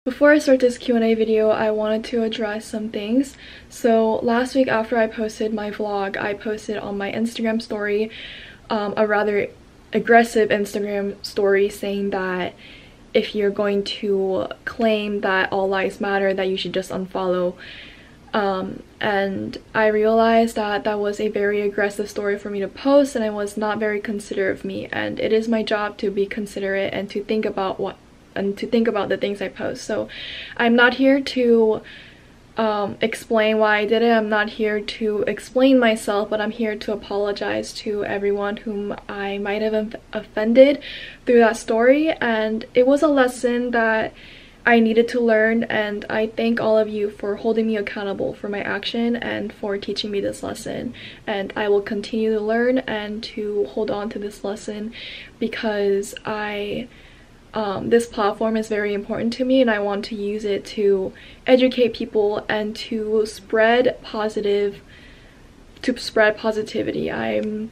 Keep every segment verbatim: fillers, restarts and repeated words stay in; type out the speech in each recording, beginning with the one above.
Before I start this Q and A video, I wanted to address some things. So last week after I posted my vlog, I posted on my Instagram story um, a rather aggressive Instagram story saying that if you're going to claim that all lives matter, that you should just unfollow. Um, and I realized that that was a very aggressive story for me to post, and it was not very considerate of me, and it is my job to be considerate and to think about what and to think about the things I post. So I'm not here to um, explain why I did it. I'm not here to explain myself, but I'm here to apologize to everyone whom I might have offended through that story. And it was a lesson that I needed to learn, and I thank all of you for holding me accountable for my action and for teaching me this lesson. And I will continue to learn and to hold on to this lesson because I um, this platform is very important to me, and I want to use it to educate people and to spread positive to spread positivity. I'm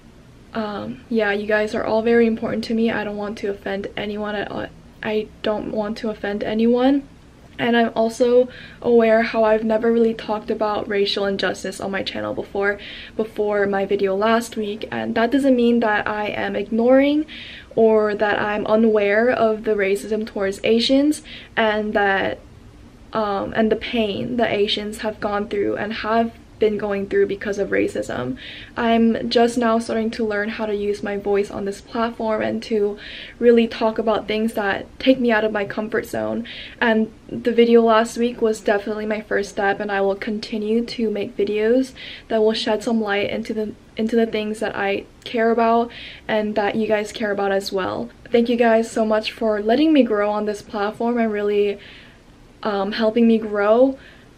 um, yeah, you guys are all very important to me. I don't want to offend anyone at all. I don't want to offend anyone, and I'm also aware how I've never really talked about racial injustice on my channel before before my video last week, and that doesn't mean that I am ignoring or that I'm unaware of the racism towards Asians and that um, and the pain that Asians have gone through and have been going through because of racism. I'm just now starting to learn how to use my voice on this platform and to really talk about things that take me out of my comfort zone, and the video last week was definitely my first step, and I will continue to make videos that will shed some light into the into the things that I care about and that you guys care about as well. Thank you guys so much for letting me grow on this platform and really um, helping me grow.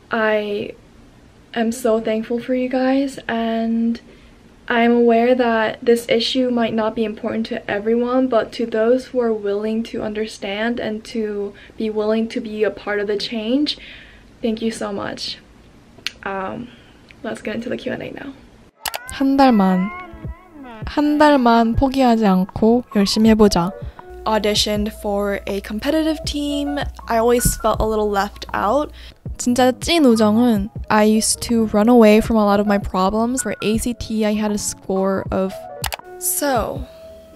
I I'm so thankful for you guys, and I'm aware that this issue might not be important to everyone, but to those who are willing to understand and to be willing to be a part of the change, thank you so much. Um, let's get into the Q and A now. 한 달만, 한 달만 포기하지 않고 열심히 해보자. Auditioned for a competitive team. I always felt a little left out. 진짜 찐 우정은 I used to run away from a lot of my problems. For A C T, I had a score of... So,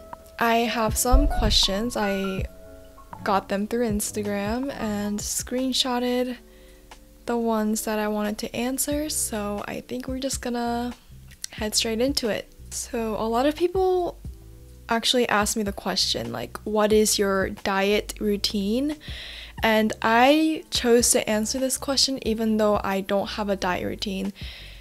I have some questions. I got them through Instagram and screenshotted the ones that I wanted to answer. So, I think we're just gonna head straight into it. So, a lot of people actually asked me the question, like, what is your diet routine? And I chose to answer this question even though I don't have a diet routine,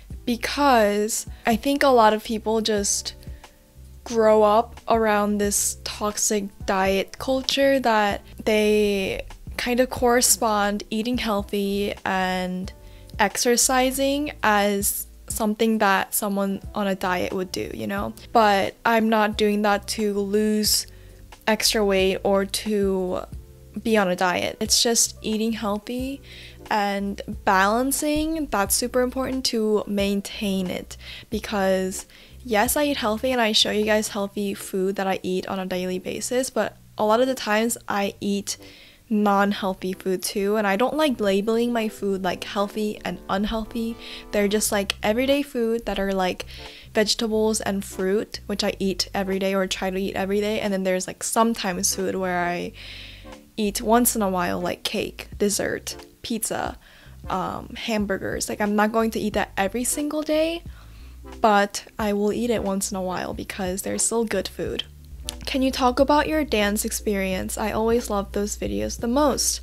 because I think a lot of people just grow up around this toxic diet culture that they kind of correspond eating healthy and exercising as something that someone on a diet would do, you know? But I'm not doing that to lose extra weight or to be on a diet. It's just eating healthy and balancing. That's super important to maintain it, because yes, I eat healthy and I show you guys healthy food that I eat on a daily basis, but a lot of the times I eat non-healthy food too, and I don't like labeling my food like healthy and unhealthy. They're just like everyday food that are like vegetables and fruit, which I eat every day or try to eat every day, and then there's like sometimes food where I eat once in a while, like cake, dessert, pizza, um, hamburgers. Like I'm not going to eat that every single day, but I will eat it once in a while because they're still good food. Can you talk about your dance experience? I always love those videos the most.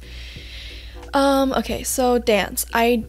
Um, okay, so dance. I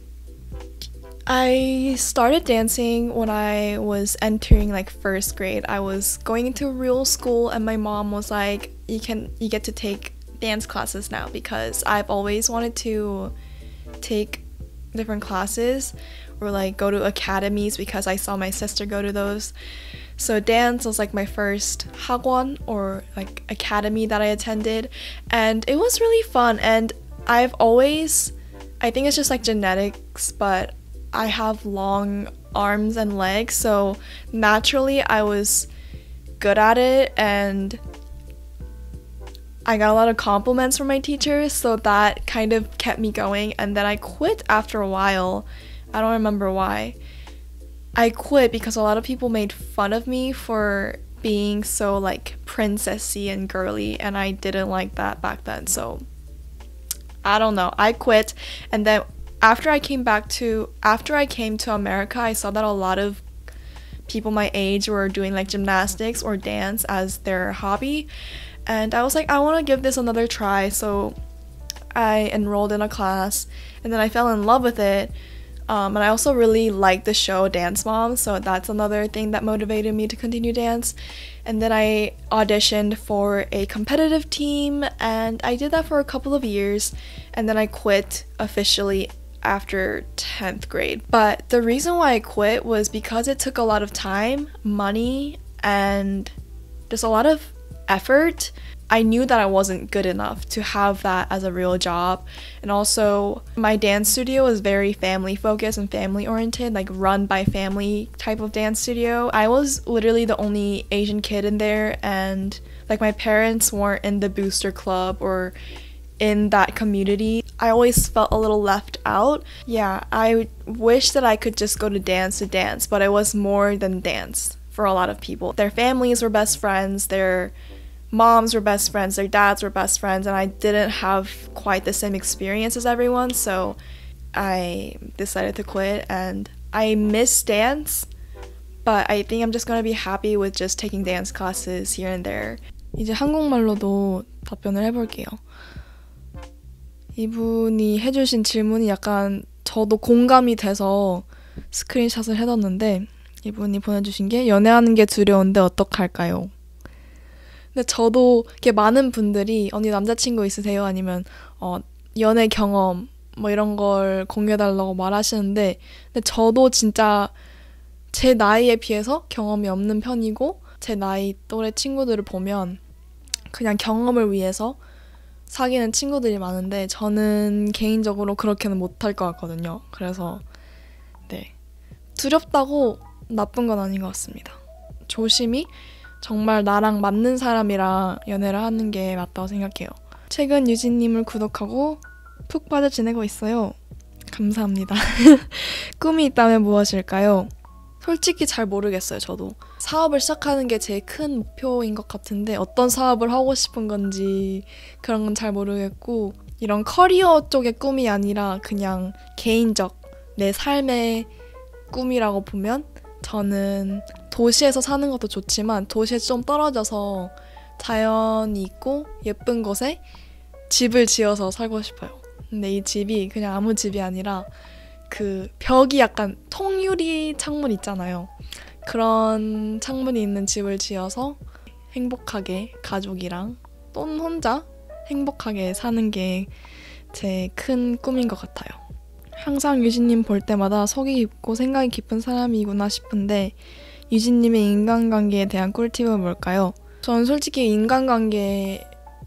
I started dancing when I was entering like first grade. I was going into real school, and my mom was like, "You can, you get to take dance classes now," because I've always wanted to take different classes or like go to academies because I saw my sister go to those. So dance was like my first hagwon or like academy that I attended, and it was really fun. And I've always, I think it's just like genetics, but I have long arms and legs, so naturally I was good at it, and I got a lot of compliments from my teachers, so that kind of kept me going. And then I quit after a while. I don't remember why. I quit because a lot of people made fun of me for being so like princessy and girly, and I didn't like that back then. So I don't know. I quit, and then after I came back to after I came to America, I saw that a lot of people my age were doing like gymnastics or dance as their hobby, and I was like, I want to give this another try. So I enrolled in a class, and then I fell in love with it. Um, and I also really liked the show Dance Mom, so that's another thing that motivated me to continue dance. And then I auditioned for a competitive team, and I did that for a couple of years, and then I quit officially after tenth grade. But the reason why I quit was because it took a lot of time, money, and just a lot of effort. I knew that I wasn't good enough to have that as a real job. And also, my dance studio was very family focused and family oriented, like run by family type of dance studio. I was literally the only Asian kid in there, and like my parents weren't in the booster club or in that community. I always felt a little left out. Yeah, I wish that I could just go to dance to dance, but it was more than dance for a lot of people. Their families were best friends, their moms were best friends, their dads were best friends, and I didn't have quite the same experience as everyone, so I decided to quit. And I miss dance, but I think I'm just gonna be happy with just taking dance classes here and there. 이제 한국말로도 답변을 해볼게요. 이분이 해주신 질문이 약간 저도 공감이 돼서 스크린샷을 해뒀는데, 이분이 보내주신 게 연애하는 게 두려운데 어떡할까요? 근데 저도 이렇게 많은 분들이 언니 남자친구 있으세요? 아니면 어, 연애 경험 뭐 이런 걸 공유해달라고 말하시는데, 근데 저도 진짜 제 나이에 비해서 경험이 없는 편이고, 제 나이 또래 친구들을 보면 그냥 경험을 위해서 사귀는 친구들이 많은데 저는 개인적으로 그렇게는 못할 것 같거든요. 그래서 네, 두렵다고 나쁜 건 아닌 것 같습니다. 조심히 정말 나랑 맞는 사람이랑 연애를 하는 게 맞다고 생각해요. 최근 유진님을 구독하고 푹 빠져 지내고 있어요. 감사합니다. 꿈이 있다면 무엇일까요? 솔직히 잘 모르겠어요, 저도. 사업을 시작하는 게 제 큰 목표인 것 같은데 어떤 사업을 하고 싶은 건지 그런 건 잘 모르겠고, 이런 커리어 쪽의 꿈이 아니라 그냥 개인적 내 삶의 꿈이라고 보면 저는 도시에서 사는 것도 좋지만 도시에서 좀 떨어져서 자연이 있고 예쁜 곳에 집을 지어서 살고 싶어요. 근데 이 집이 그냥 아무 집이 아니라 그 벽이 약간 통유리 창문 있잖아요. 그런 창문이 있는 집을 지어서 행복하게 가족이랑 또는 혼자 행복하게 사는 게 제 큰 꿈인 것 같아요. 항상 유진님 볼 때마다 속이 깊고 생각이 깊은 사람이구나 싶은데 유진님의 인간관계에 대한 꿀팁은 뭘까요? 저는 솔직히 인간관계를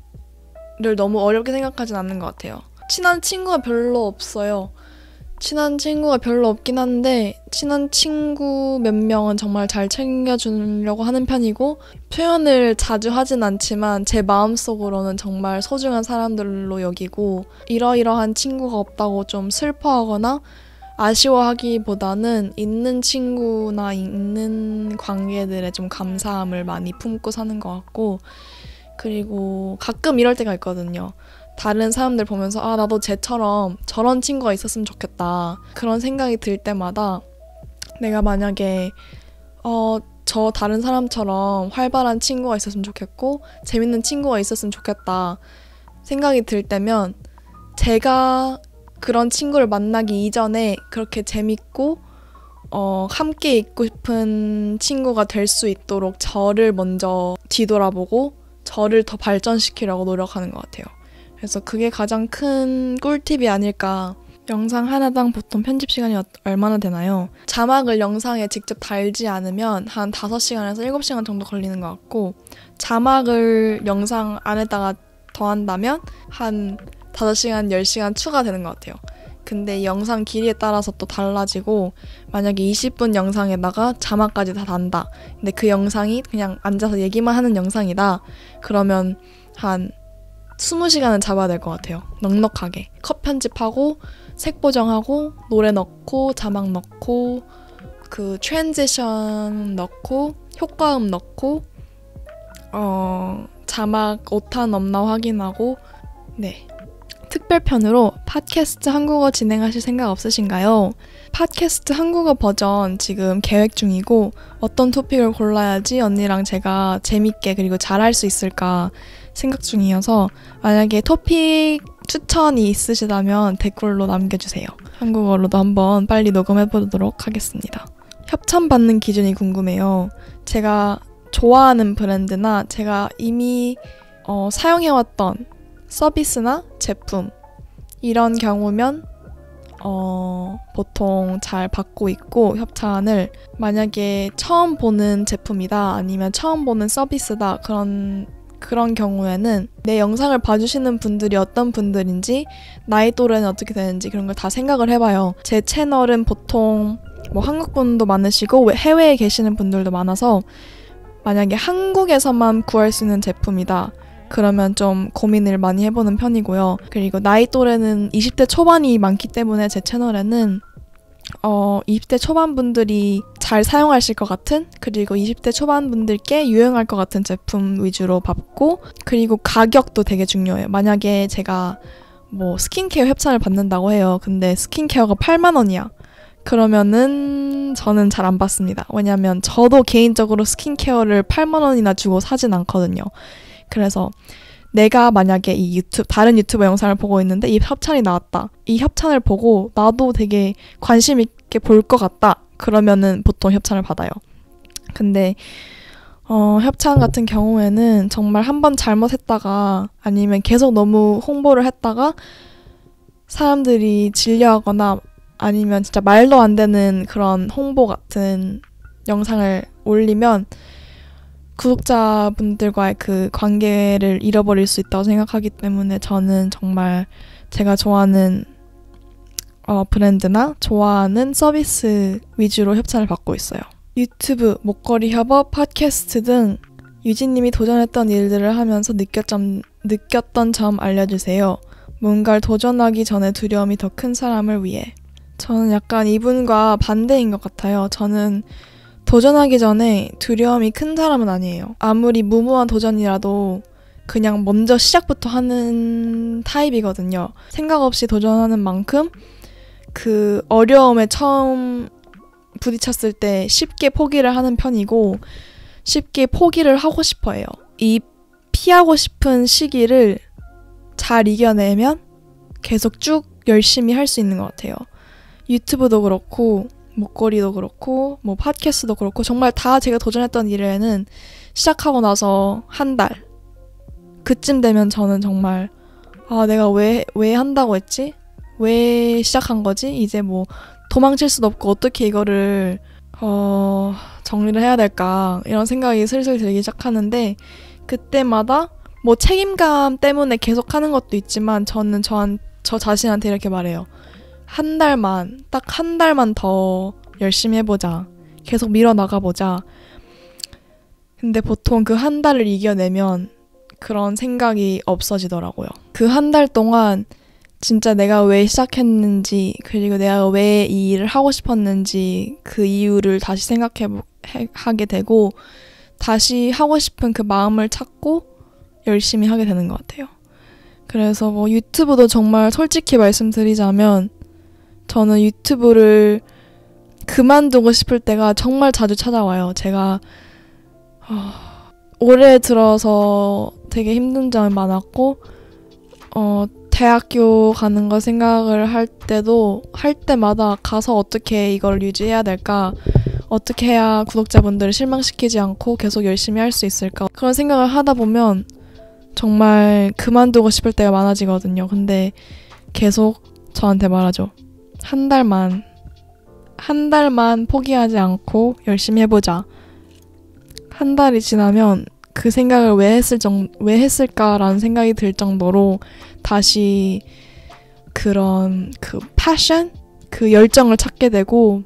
너무 어렵게 생각하진 않는 것 같아요. 친한 친구가 별로 없어요. 친한 친구가 별로 없긴 한데 친한 친구 몇 명은 정말 잘 챙겨주려고 하는 편이고, 표현을 자주 하진 않지만 제 마음속으로는 정말 소중한 사람들로 여기고, 이러이러한 친구가 없다고 좀 슬퍼하거나 아쉬워하기보다는 있는 친구나 있는 관계들에 좀 감사함을 많이 품고 사는 것 같고, 그리고 가끔 이럴 때가 있거든요. 다른 사람들 보면서 아 나도 쟤처럼 저런 친구가 있었으면 좋겠다, 그런 생각이 들 때마다 내가 만약에 어, 저 다른 사람처럼 활발한 친구가 있었으면 좋겠고 재밌는 친구가 있었으면 좋겠다 생각이 들 때면, 제가 그런 친구를 만나기 이전에 그렇게 재밌고 어, 함께 있고 싶은 친구가 될 수 있도록 저를 먼저 뒤돌아보고 저를 더 발전시키려고 노력하는 것 같아요. 그래서 그게 가장 큰 꿀팁이 아닐까. 영상 하나당 보통 편집 시간이 얼마나 되나요? 자막을 영상에 직접 달지 않으면 한 다섯 시간에서 일곱 시간 정도 걸리는 것 같고, 자막을 영상 안에다가 더한다면 한 다섯 시간, 열 시간 추가되는 것 같아요. 근데 영상 길이에 따라서 또 달라지고, 만약에 이십 분 영상에다가 자막까지 다 단다. 근데 그 영상이 그냥 앉아서 얘기만 하는 영상이다. 그러면 한 이십 시간은 잡아야 될 것 같아요. 넉넉하게. 컷 편집하고 색 보정하고 노래 넣고 자막 넣고 그 트랜지션 넣고 효과음 넣고 어 자막 오탄 없나 확인하고 네. 특별편으로 팟캐스트 한국어 진행하실 생각 없으신가요? 팟캐스트 한국어 버전 지금 계획 중이고 어떤 토픽을 골라야지 언니랑 제가 재밌게 그리고 잘할 수 있을까 생각 중이어서 만약에 토픽 추천이 있으시다면 댓글로 남겨주세요. 한국어로도 한번 빨리 녹음해보도록 하겠습니다. 협찬받는 기준이 궁금해요. 제가 좋아하는 브랜드나 제가 이미 어, 사용해왔던 서비스나 제품 이런 경우면 어, 보통 잘 받고 있고 협찬을 만약에 처음 보는 제품이다 아니면 처음 보는 서비스다 그런 그런 경우에는 내 영상을 봐주시는 분들이 어떤 분들인지 나이 또래는 어떻게 되는지 그런 걸 다 생각을 해봐요. 제 채널은 보통 뭐 한국 분도 많으시고 해외에 계시는 분들도 많아서 만약에 한국에서만 구할 수 있는 제품이다 그러면 좀 고민을 많이 해보는 편이고요. 그리고 나이 또래는 이십 대 초반이 많기 때문에 제 채널에는 어, 이십 대 초반 분들이 잘 사용하실 것 같은 그리고 이십 대 초반 분들께 유용할 것 같은 제품 위주로 받고 그리고 가격도 되게 중요해요. 만약에 제가 뭐 스킨케어 협찬을 받는다고 해요. 근데 스킨케어가 팔만 원이야. 그러면은 저는 잘 안 받습니다. 왜냐면 저도 개인적으로 스킨케어를 팔만 원이나 주고 사진 않거든요. 그래서 내가 만약에 이 유튜브, 다른 유튜버 영상을 보고 있는데 이 협찬이 나왔다. 이 협찬을 보고 나도 되게 관심 있게 볼 것 같다. 그러면은 보통 협찬을 받아요. 근데 어, 협찬 같은 경우에는 정말 한번 잘못했다가 아니면 계속 너무 홍보를 했다가 사람들이 질려하거나 아니면 진짜 말도 안 되는 그런 홍보 같은 영상을 올리면 구독자분들과의 그 관계를 잃어버릴 수 있다고 생각하기 때문에 저는 정말 제가 좋아하는 어, 브랜드나 좋아하는 서비스 위주로 협찬을 받고 있어요. 유튜브, 목걸이 협업, 팟캐스트 등 유진님이 도전했던 일들을 하면서 느꼈점, 느꼈던 점 알려주세요. 뭔가를 도전하기 전에 두려움이 더 큰 사람을 위해. 저는 약간 이분과 반대인 것 같아요. 저는 도전하기 전에 두려움이 큰 사람은 아니에요. 아무리 무모한 도전이라도 그냥 먼저 시작부터 하는 타입이거든요. 생각 없이 도전하는 만큼 그 어려움에 처음 부딪혔을 때 쉽게 포기를 하는 편이고 쉽게 포기를 하고 싶어 해요. 이 피하고 싶은 시기를 잘 이겨내면 계속 쭉 열심히 할 수 있는 것 같아요. 유튜브도 그렇고 목걸이도 그렇고 뭐 팟캐스트도 그렇고 정말 다 제가 도전했던 일에는 시작하고 나서 한 달 그쯤 되면 저는 정말 아 내가 왜, 왜 한다고 했지? 왜 시작한 거지? 이제 뭐 도망칠 수도 없고 어떻게 이거를 어, 정리를 해야 될까 이런 생각이 슬슬 들기 시작하는데 그때마다 뭐 책임감 때문에 계속 하는 것도 있지만 저는 저한, 저 자신한테 이렇게 말해요. 한 달만, 딱 한 달만 더 열심히 해보자. 계속 밀어나가보자. 근데 보통 그 한 달을 이겨내면 그런 생각이 없어지더라고요. 그 한 달 동안 진짜 내가 왜 시작했는지 그리고 내가 왜 이 일을 하고 싶었는지 그 이유를 다시 생각하게 되고 다시 하고 싶은 그 마음을 찾고 열심히 하게 되는 것 같아요. 그래서 뭐 유튜브도 정말 솔직히 말씀드리자면 저는 유튜브를 그만두고 싶을 때가 정말 자주 찾아와요. 제가 어, 올해 들어서 되게 힘든 점이 많았고 어, 대학교 가는 거 생각을 할 때도 할 때마다 가서 어떻게 이걸 유지해야 될까 어떻게 해야 구독자분들을 실망시키지 않고 계속 열심히 할 수 있을까 그런 생각을 하다 보면 정말 그만두고 싶을 때가 많아지거든요. 근데 계속 저한테 말하죠. 한 달만, 한 달만 포기하지 않고 열심히 해보자. 한 달이 지나면 그 생각을 왜 했을 정, 왜 했을까라는 생각이 들 정도로 다시 그런 그 패션? 그 열정을 찾게 되고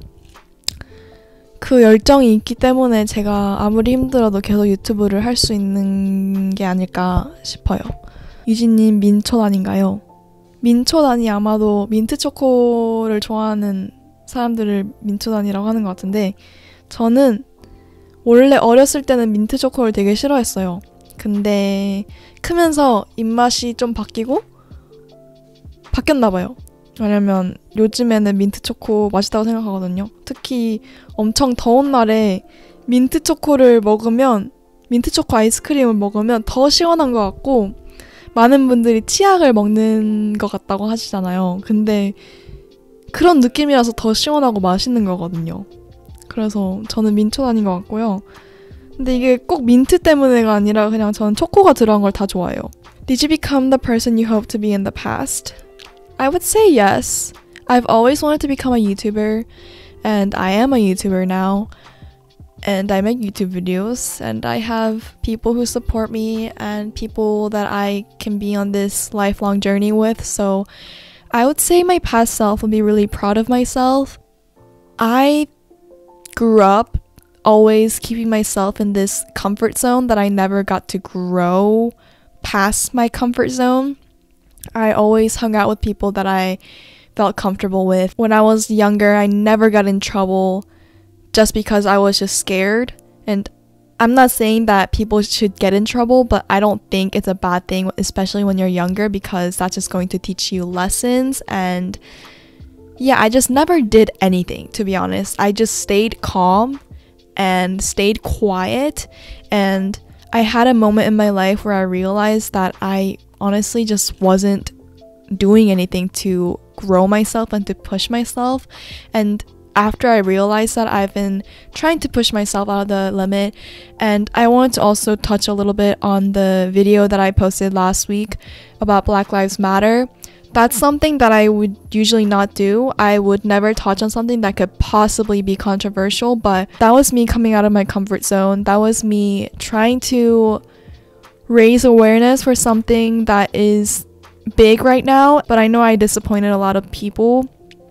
그 열정이 있기 때문에 제가 아무리 힘들어도 계속 유튜브를 할 수 있는 게 아닐까 싶어요. 유진님 민초 아닌가요? 민초단이 아마도 민트초코를 좋아하는 사람들을 민초단이라고 하는 것 같은데 저는 원래 어렸을 때는 민트초코를 되게 싫어했어요. 근데 크면서 입맛이 좀 바뀌고 바뀌었나 봐요. 왜냐면 요즘에는 민트초코 맛있다고 생각하거든요. 특히 엄청 더운 날에 민트초코를 먹으면 민트초코 아이스크림을 먹으면 더 시원한 것 같고 많은 분들이 치약을 먹는 것 같다고 하시잖아요. 근데 그런 느낌이라서 더 시원하고 맛있는 거거든요. 그래서 저는 민초단인 것 같고요. 근데 이게 꼭 민트 때문에가 아니라 그냥 저는 초코가 들어간 걸 다 좋아해요. Did you become the person you hoped to be in the past? I would say yes. I've always wanted to become a YouTuber, and I am a YouTuber now. And I make YouTube videos, and I have people who support me and people that I can be on this lifelong journey with. So I would say my past self would be really proud of myself. I grew up always keeping myself in this comfort zone that I never got to grow past my comfort zone. I always hung out with people that I felt comfortable with. When I was younger, I never got in trouble just because I was just scared. And I'm not saying that people should get in trouble, but I don't think it's a bad thing, especially when you're younger, because that's just going to teach you lessons. And yeah, I just never did anything, to be honest. I just stayed calm and stayed quiet. And I had a moment in my life where I realized that I honestly just wasn't doing anything to grow myself and to push myself. And after I realized that, I've been trying to push myself out of the limit. And I wanted to also touch a little bit on the video that I posted last week about Black Lives Matter. That's something that I would usually not do. I would never touch on something that could possibly be controversial, but that was me coming out of my comfort zone. That was me trying to raise awareness for something that is big right now. But I know I disappointed a lot of people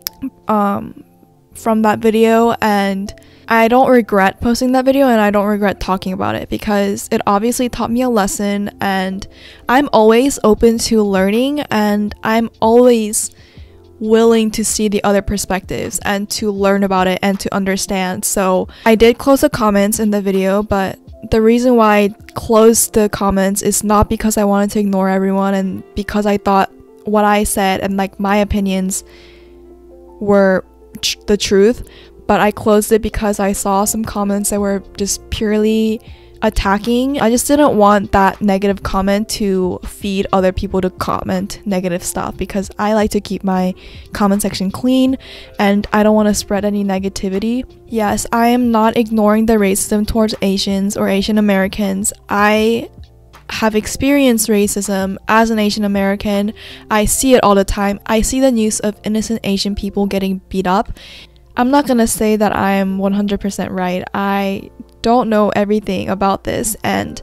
um, from that video, and I don't regret posting that video, and I don't regret talking about it because it obviously taught me a lesson. And I'm always open to learning, and I'm always willing to see the other perspectives and to learn about it and to understand. So I did close the comments in the video, but the reason why I closed the comments is not because I wanted to ignore everyone and because I thought what I said and like my opinions were tr- the truth, but I closed it because I saw some comments that were just purely attacking. I just didn't want that negative comment to feed other people to comment negative stuff because I like to keep my comment section clean and I don't want to spread any negativity. Yes, I am not ignoring the racism towards Asians or Asian Americans. I have experienced racism as an Asian American. I see it all the time. I see the news of innocent Asian people getting beat up. I'm not gonna say that I'm one hundred percent right. I don't know everything about this, and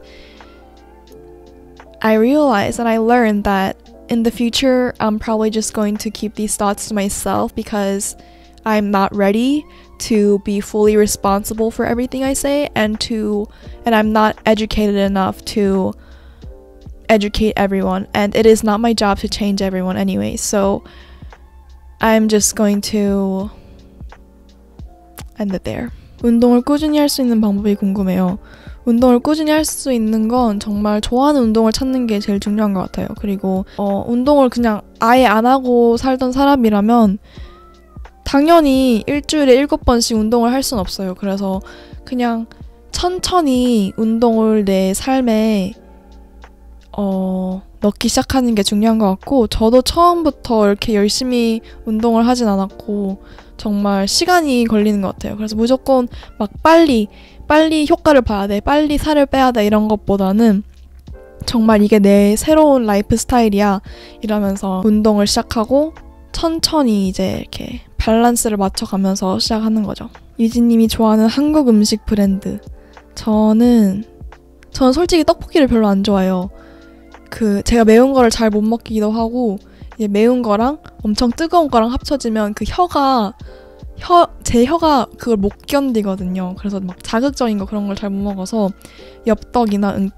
I realized and I learned that in the future I'm probably just going to keep these thoughts to myself because I'm not ready to be fully responsible for everything I say, and to and I'm not educated enough to educate everyone, and it is not my job to change everyone anyway. So I'm just going to end it there. 운동을 꾸준히 할 수 있는 방법이 궁금해요. 운동을 꾸준히 할 수 있는 건 정말 좋아하는 운동을 찾는 게 제일 중요한 것 같아요. 그리고 어, 운동을 그냥 아예 안 하고 살던 사람이라면 당연히 일주일에 일곱 번씩 운동을 할 순 없어요. 그래서 그냥 천천히 운동을 내 삶에 어, 넣기 시작하는 게 중요한 것 같고, 저도 처음부터 이렇게 열심히 운동을 하진 않았고 정말 시간이 걸리는 것 같아요. 그래서 무조건 막 빨리 빨리 효과를 봐야 돼, 빨리 살을 빼야 돼 이런 것보다는 정말 이게 내 새로운 라이프 스타일이야 이러면서 운동을 시작하고 천천히 이제 이렇게 밸런스를 맞춰가면서 시작하는 거죠. 유진님이 좋아하는 한국 음식 브랜드. 저는 저는 솔직히 떡볶이를 별로 안 좋아해요. 그 제가 매운 거를 잘 못 먹기도 하고, 이제 매운 거랑 엄청 뜨거운 거랑 합쳐지면 그 혀가 혀, 제 혀가 그걸 못 견디거든요. 그래서 막 자극적인 거 그런 걸 잘 못 먹어서 엽떡이나 응떡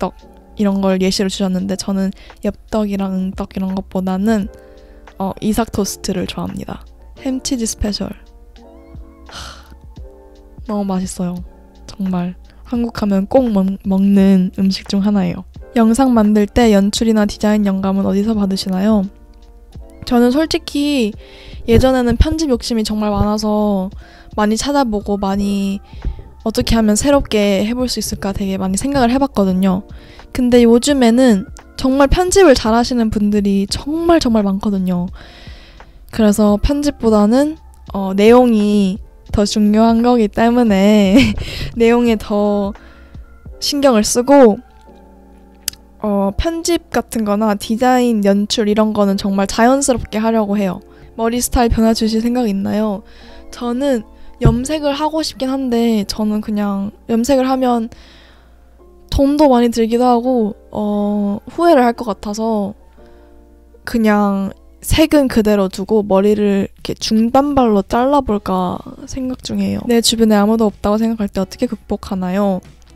이런 걸 예시로 주셨는데 저는 엽떡이랑 응떡 이런 것보다는 어, 이삭 토스트를 좋아합니다. 햄치즈 스페셜. 하, 너무 맛있어요. 정말 한국 하면 꼭 먹, 먹는 음식 중 하나예요. 영상 만들 때 연출이나 디자인 영감은 어디서 받으시나요? 저는 솔직히 예전에는 편집 욕심이 정말 많아서 많이 찾아보고 많이 어떻게 하면 새롭게 해볼 수 있을까 되게 많이 생각을 해봤거든요. 근데 요즘에는 정말 편집을 잘 하시는 분들이 정말 정말 많거든요. 그래서 편집보다는 어, 내용이 더 중요한 거기 때문에 내용에 더 신경을 쓰고 어, 편집 같은 거나 디자인, 연출 이런 거는 정말 자연스럽게 하려고 해요. 머리 스타일 변화 주실 생각 있나요? 저는 염색을 하고 싶긴 한데 저는 그냥 염색을 하면 돈도 많이 들기도 하고 어, 후회를 할 것 같아서 그냥 색은 그대로 두고 머리를 이렇게 중단발로 잘라볼까 생각 중이에요. 내 주변에 아무도 없다고 생각할 때 어떻게 극복하나요?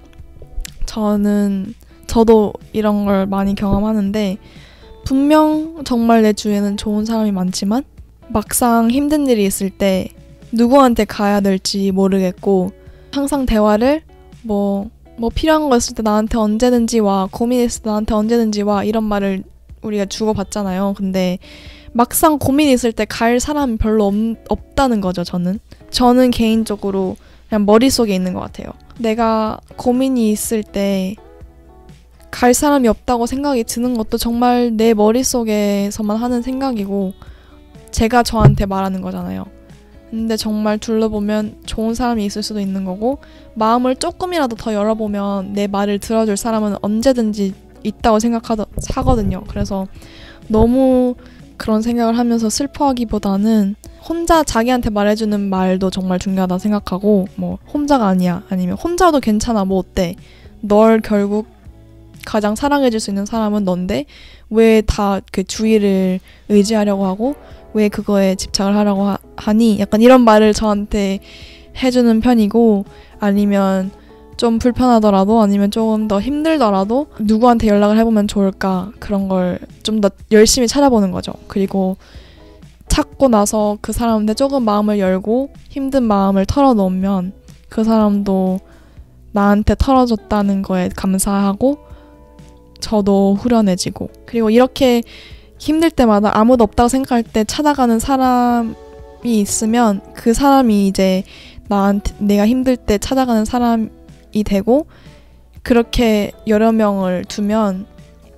저는 저도 이런 걸 많이 경험하는데 분명 정말 내 주위에는 좋은 사람이 많지만 막상 힘든 일이 있을 때 누구한테 가야 될지 모르겠고 항상 대화를 뭐, 뭐 필요한 거 있을 때 나한테 언제든지 와, 고민 있을 때 나한테 언제든지 와 이런 말을 우리가 주고받잖아요. 근데 막상 고민 있을 때 갈 사람이 별로 없, 없다는 거죠. 저는 저는 개인적으로 그냥 머릿속에 있는 것 같아요. 내가 고민이 있을 때 갈 사람이 없다고 생각이 드는 것도 정말 내 머릿속에서만 하는 생각이고 제가 저한테 말하는 거잖아요. 근데 정말 둘러보면 좋은 사람이 있을 수도 있는 거고 마음을 조금이라도 더 열어보면 내 말을 들어줄 사람은 언제든지 있다고 생각하거든요. 그래서 너무 그런 생각을 하면서 슬퍼하기보다는 혼자 자기한테 말해주는 말도 정말 중요하다 생각하고 뭐 혼자가 아니야 아니면 혼자도 괜찮아 뭐 어때 널 결국 가장 사랑해줄 수 있는 사람은 넌데 왜 다 그 주위를 의지하려고 하고 왜 그거에 집착을 하라고 하, 하니? 약간 이런 말을 저한테 해주는 편이고 아니면 좀 불편하더라도 아니면 조금 더 힘들더라도 누구한테 연락을 해보면 좋을까 그런 걸 좀 더 열심히 찾아보는 거죠. 그리고 찾고 나서 그 사람한테 조금 마음을 열고 힘든 마음을 털어놓으면 그 사람도 나한테 털어줬다는 거에 감사하고 저도 후련해지고 그리고 이렇게 힘들 때마다 아무도 없다고 생각할 때 찾아가는 사람이 있으면 그 사람이 이제 나한테 내가 힘들 때 찾아가는 사람이 되고 그렇게 여러 명을 두면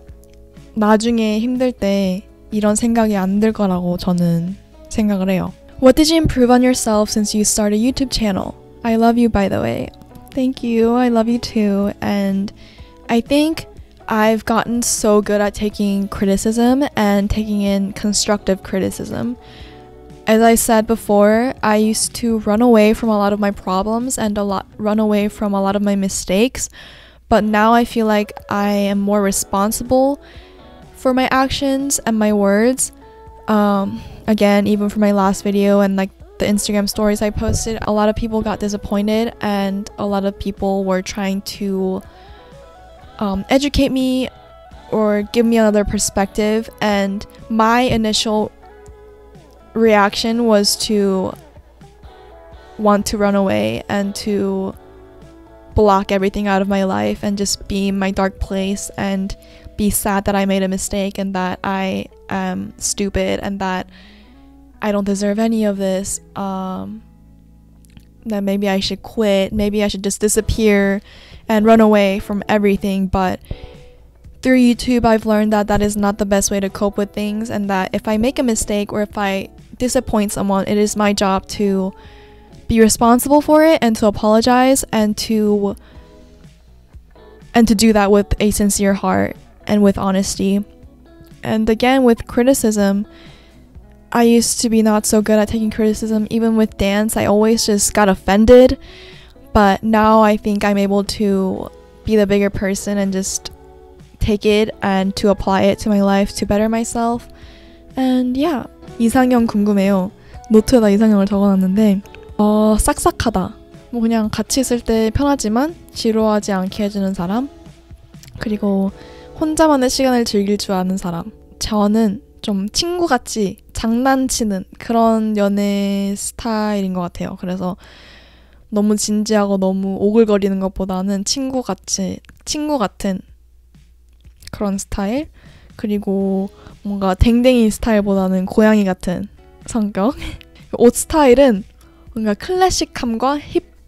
나중에 힘들 때 이런 생각이 안 들 거라고 저는 생각을 해요. What did you improve on yourself since you started a YouTube channel? I love you by the way. Thank you. I love you too. And I think I've gotten so good at taking criticism and taking in constructive criticism. As I said before, I used to run away from a lot of my problems and a lot run away from a lot of my mistakes, but now I feel like I am more responsible for my actions and my words. Um, again, even for my last video and like the Instagram stories I posted, a lot of people got disappointed and a lot of people were trying to Um, educate me or give me another perspective, and my initial reaction was to want to run away and to block everything out of my life and just be in my dark place and be sad that I made a mistake and that I am stupid and that I don't deserve any of this, um, that maybe I should quit, maybe I should just disappear and run away from everything. But through YouTube, I've learned that that is not the best way to cope with things, and that if I make a mistake or if I disappoint someone, it is my job to be responsible for it and to apologize and to and to do that with a sincere heart and with honesty. And again, with criticism, I used to be not so good at taking criticism. Even with dance, I always just got offended. But now I think I'm able to be the bigger person and just take it and to apply it to my life to better myself. And yeah. 이상형 궁금해요. 노트에다 이상형을 적어놨는데 어, 싹싹하다. 뭐 그냥 같이 있을 때 편하지만 지루하지 않게 해주는 사람. 그리고 혼자만의 시간을 즐길 줄 아는 사람. 저는 좀 친구같이 장난치는 그런 연애 스타일인 것 같아요. 그래서 너무 진지하고 너무 오글거리는 것보다는 친구같이, 친구 같은 그런 스타일. 그리고 뭔가 댕댕이 스타일보다는 고양이 같은 성격. 옷 스타일은 뭔가 클래식함과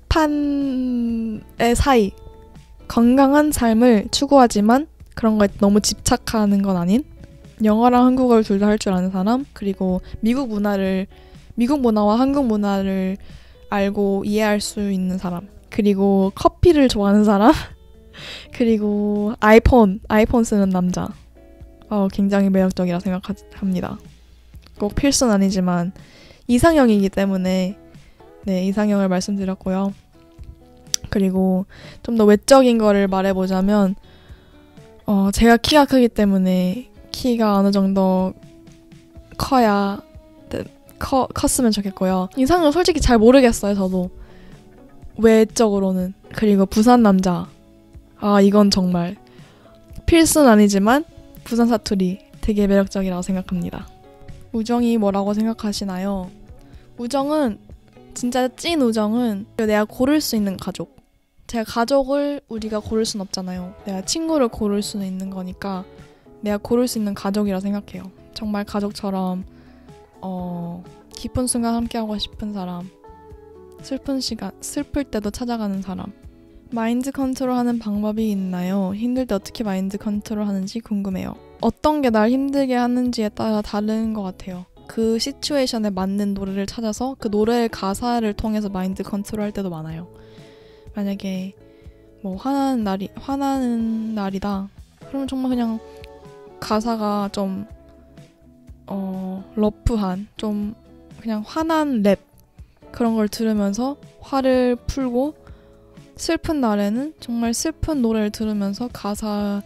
힙한의 사이. 건강한 삶을 추구하지만 그런 거에 너무 집착하는 건 아닌, 영어랑 한국어를 둘 다 할 줄 아는 사람, 그리고 미국 문화를, 미국 문화와 한국 문화를 알고 이해할 수 있는 사람, 그리고 커피를 좋아하는 사람, 그리고 아이폰, 아이폰 쓰는 남자. 어, 굉장히 매력적이라 생각합니다. 꼭 필수는 아니지만 이상형이기 때문에 네, 이상형을 말씀드렸고요. 그리고 좀 더 외적인 거를 말해보자면 어, 제가 키가 크기 때문에 키가 어느 정도 커야 커, 컸으면 좋겠고요. 이상형 솔직히 잘 모르겠어요. 저도 외적으로는. 그리고 부산 남자. 아, 이건 정말 필수는 아니지만 부산 사투리 되게 매력적이라고 생각합니다. 우정이 뭐라고 생각하시나요? 우정은 진짜 찐 우정은 내가 고를 수 있는 가족. 제가 가족을 우리가 고를 순 없잖아요. 내가 친구를 고를 수는 있는 거니까 내가 고를 수 있는 가족이라 생각해요. 정말 가족처럼 어, 기쁜 순간 함께하고 싶은 사람, 슬픈 시간, 슬플 때도 찾아가는 사람. 마인드 컨트롤 하는 방법이 있나요? 힘들 때 어떻게 마인드 컨트롤 하는지 궁금해요. 어떤 게 날 힘들게 하는지에 따라 다른 것 같아요. 그 시츄에이션에 맞는 노래를 찾아서 그 노래의 가사를 통해서 마인드 컨트롤 할 때도 많아요. 만약에 뭐 화나는 날이, 화나는 날이다. 그러면 정말 그냥 가사가 좀 어, 러프한, 좀 그냥 화난 랩 그런 걸 들으면서 화를 풀고, 슬픈 날에는 정말 슬픈 노래를 들으면서 가사를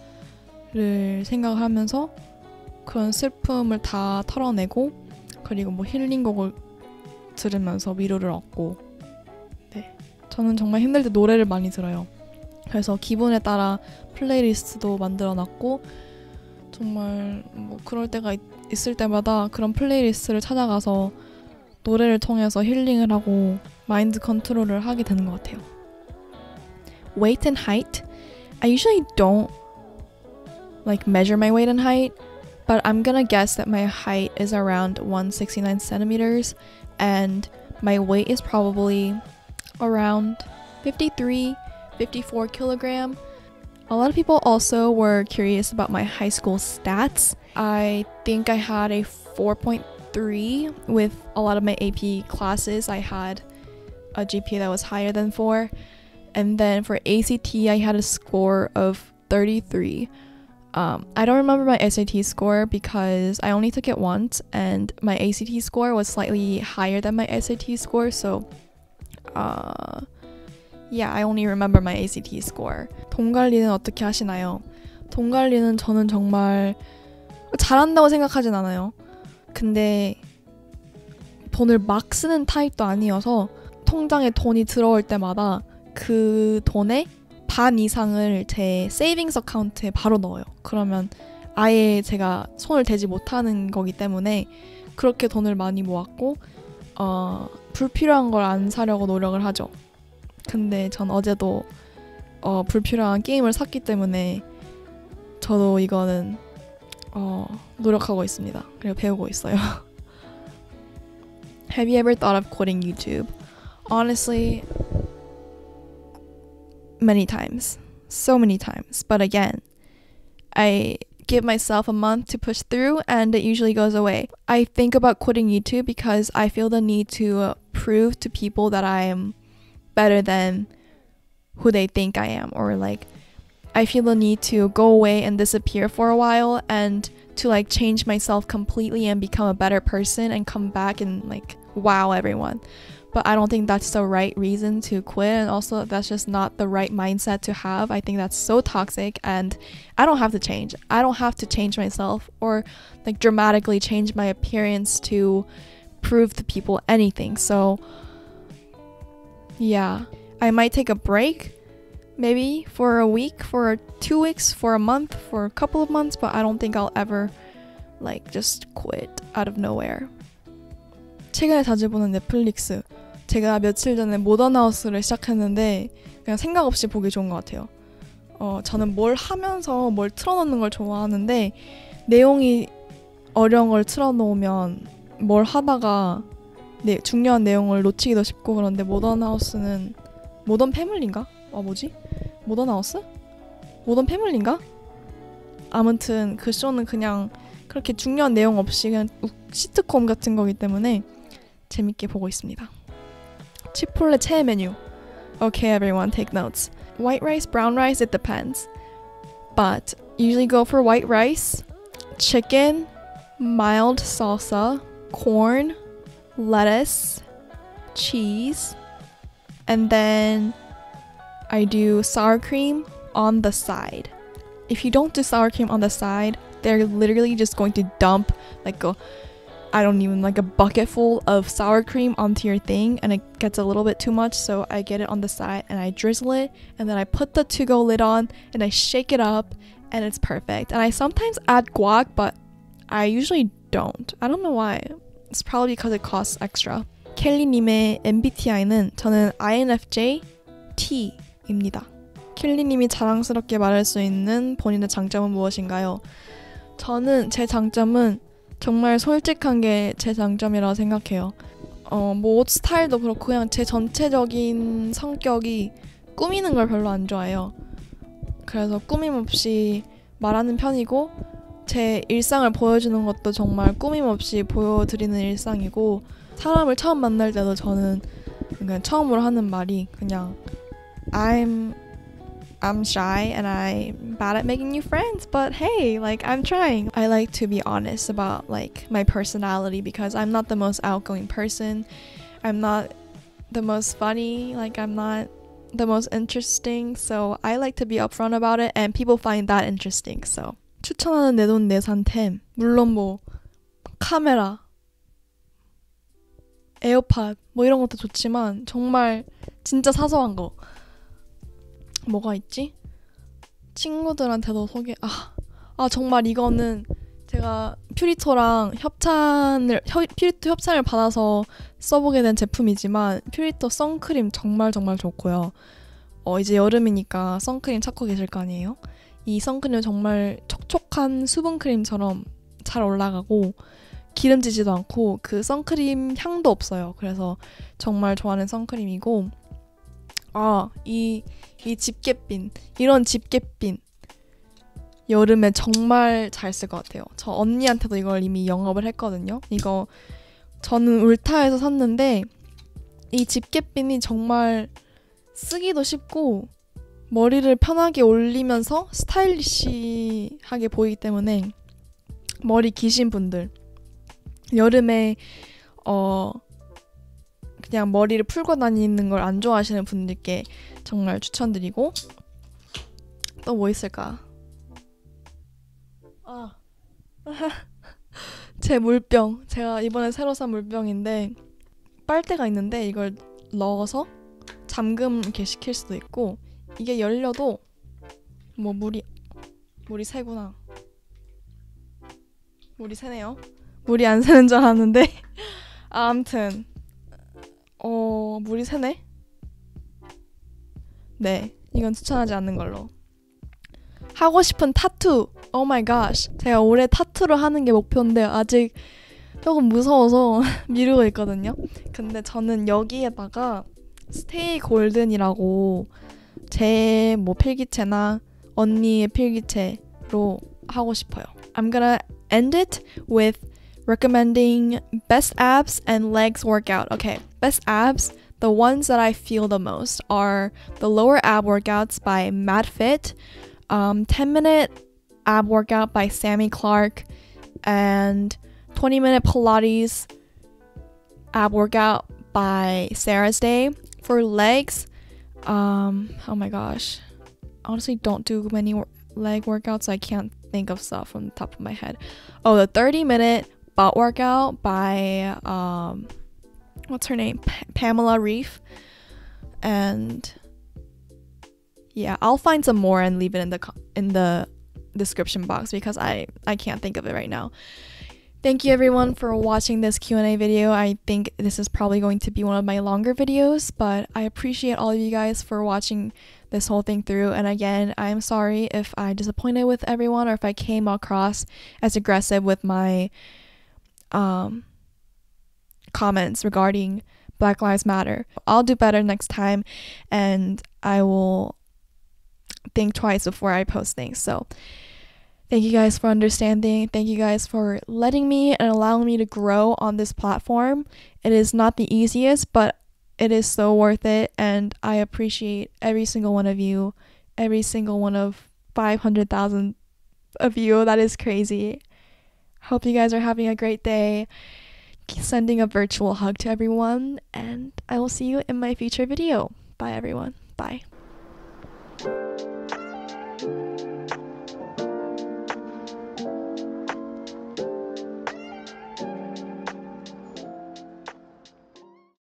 생각하면서 그런 슬픔을 다 털어내고, 그리고 뭐 힐링곡을 들으면서 위로를 얻고. 네, 저는 정말 힘들 때 노래를 많이 들어요. 그래서 기분에 따라 플레이리스트도 만들어놨고, 정말 뭐 그럴 때가 있, 있을 때마다 그런 플레이리스트를 찾아가서 노래를 통해서 힐링을 하고 마인드 컨트롤을 하게 되는 것 같아요. Weight and height. I usually don't like measure my weight and height, but I'm gonna guess that my height is around one hundred sixty-nine centimeters and my weight is probably around fifty-three, fifty-four kilogram. A lot of people also were curious about my high school stats. I think I had a four point three with a lot of my A P classes. I had a G P A that was higher than four. And then for A C T, I had a score of thirty-three. Um, I don't remember my S A T score because I only took it once, and my A C T score was slightly higher than my S A T score. So, uh, yeah, I only remember my A C T score. 돈 관리는 어떻게 하시나요? 돈 관리는 저는 정말 잘한다고 생각하진 않아요. 근데 돈을 막 쓰는 타입도 아니어서 통장에 돈이 들어올 때마다 그 돈의 반 이상을 제 세이빙스 어카운트에 바로 넣어요. 그러면 아예 제가 손을 대지 못하는 거기 때문에 그렇게 돈을 많이 모았고 어, 불필요한 걸 안 사려고 노력을 하죠. 근데 전 어제도 어, 불필요한 게임을 샀기 때문에 저도 이거는 어, 노력하고 있습니다. 그리고 배우고 있어요. Have you ever thought of quitting YouTube? Honestly, many times. So many times. But again, I give myself a month to push through and it usually goes away. I think about quitting YouTube because I feel the need to uh, prove to people that I am better than who they think I am, or like I feel the need to go away and disappear for a while and to like change myself completely and become a better person and come back and like wow everyone. But I don't think that's the right reason to quit, and also that's just not the right mindset to have. I think that's so toxic and I don't have to change. I don't have to change myself or like dramatically change my appearance to prove to people anything. So yeah, I might take a break, maybe for a week, for two weeks, for a month, for a couple of months, but I don't think I'll ever like just quit out of nowhere. 최근에 자주 보는 넷플릭스. 제가 며칠 전에 모던하우스를 시작했는데 그냥 생각 없이 보기 좋은 것 같아요. 어, 저는 뭘 하면서 뭘 틀어놓는 걸 좋아하는데 내용이 어려운 걸 틀어놓으면 뭘 하다가 네, 중요한 내용을 놓치기도 쉽고 그런데 모던하우스는 모던 패밀리인가? 아 뭐지? 모던하우스? 모던 패밀리인가? 아무튼 그 쇼는 그냥 그렇게 중요한 내용 없이 그냥 시트콤 같은 거기 때문에 재밌게 보고 있습니다. 치폴레 최애 메뉴. Okay, everyone, take notes. White rice, brown rice, it depends. But usually go for white rice, chicken, mild salsa, corn, lettuce, cheese, and then I do sour cream on the side. If you don't do sour cream on the side, they're literally just going to dump like a I don't even like a bucket full of sour cream onto your thing and it gets a little bit too much, so I get it on the side and I drizzle it and then I put the to-go lid on and I shake it up and it's perfect. And I sometimes add guac, but I usually don't. I don't know why. It's probably because it costs extra. 켈리님의 엠비티아이는 저는 아이엔에프제이 T입니다. 켈리님이 자랑스럽게 말할 수 있는 본인의 장점은 무엇인가요? 저는 제 장점은 정말 솔직한 게 제 장점이라고 생각해요. 어, 뭐 옷 스타일도 그렇고 그냥 제 전체적인 성격이 꾸미는 걸 별로 안 좋아해요. 그래서 꾸밈 없이 말하는 편이고 제 일상을 보여주는 것도 정말 꾸밈 없이 보여드리는 일상이고 사람을 처음 만날 때도 저는 그냥 처음으로 하는 말이 그냥 I'm I'm shy and I'm bad at making new friends, but hey, like I'm trying. I like to be honest about like my personality because I'm not the most outgoing person. I'm not the most funny, like I'm not the most interesting. So I like to be upfront about it and people find that interesting. So 추천하는 내돈내산템. 물론 뭐 카메라, 에어팟 뭐 이런 것도 좋지만 정말 진짜 사소한 거. 뭐가 있지? 친구들한테도 소개 아, 아 정말 이거는 제가 퓨리토랑 협찬을 혀, 퓨리토 협찬을 받아서 써보게 된 제품이지만 퓨리토 선크림 정말 정말 좋고요. 어 이제 여름이니까 선크림 찾고 계실 거 아니에요? 이 선크림 정말 촉촉한 수분크림처럼 잘 올라가고 기름지지도 않고 그 선크림 향도 없어요. 그래서 정말 좋아하는 선크림이고 아, 이, 이 집게핀 이런 집게핀 여름에 정말 잘 쓸 것 같아요. 저 언니한테도 이걸 이미 영업을 했거든요. 이거 저는 울타에서 샀는데 이 집게핀이 정말 쓰기도 쉽고 머리를 편하게 올리면서 스타일리시하게 보이기 때문에 머리 기신 분들 여름에 어 그냥 머리를 풀고 다니는 걸 안 좋아하시는 분들께 정말 추천드리고 또 뭐 있을까? 아 제 물병 제가 이번에 새로 산 물병인데 빨대가 있는데 이걸 넣어서 잠금 이렇게 시킬 수도 있고 이게 열려도 뭐 물이 물이 새구나 물이 새네요. 물이 안 새는 줄 알았는데 아, 아무튼 어 물이 새네. 네 이건 추천하지 않는 걸로. 하고 싶은 타투. 오 마이 갓. 제가 올해 타투를 하는 게 목표인데 아직 조금 무서워서 미루고 있거든요. 근데 저는 여기에다가 스테이 골든이라고 제 뭐 필기체나 언니의 필기체로 하고 싶어요. I'm gonna end it with recommending best abs and legs workout. Okay, best abs, the ones that I feel the most are the lower ab workouts by MadFit, um, ten minute ab workout by Sammy Clark, and twenty minute Pilates ab workout by Sarah's Day. For legs, um, oh my gosh, honestly don't do many wor- leg workouts, so I can't think of stuff from the top of my head. Oh, the thirty minute butt workout by um what's her name, P- Pamela Reif, and yeah, I'll find some more and leave it in the in the description box because I I can't think of it right now. Thank you everyone for watching this Q and A video. I think this is probably going to be one of my longer videos, but I appreciate all of you guys for watching this whole thing through. And again, I'm sorry if I disappointed with everyone or if I came across as aggressive with my um, comments regarding Black Lives Matter. I'll do better next time, and I will think twice before I post things. So thank you guys for understanding. Thank you guys for letting me and allowing me to grow on this platform. It is not the easiest, but it is so worth it, and I appreciate every single one of you, every single one of five hundred thousand of you. That is crazy. Hope you guys are having a great day. Sending a virtual hug to everyone, and I will see you in my future video. Bye everyone. Bye.